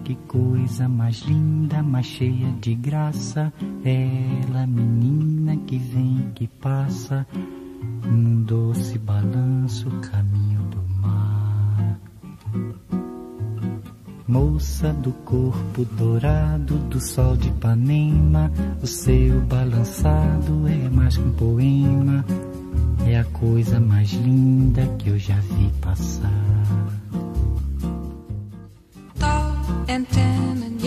que coisa mais linda, mais cheia de graça. Ela, menina que vem, que passa, num doce balanço, caminho do mar. Moça do corpo dourado do sol de Ipanema, o seu balançado é mais que um poema, é a coisa mais linda que eu já vi passar. Tall and tan and